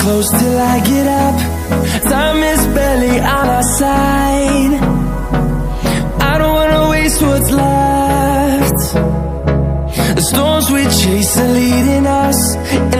close till I get up. Time is barely on our side. I don't wanna waste what's left. The storms we chase are leading us,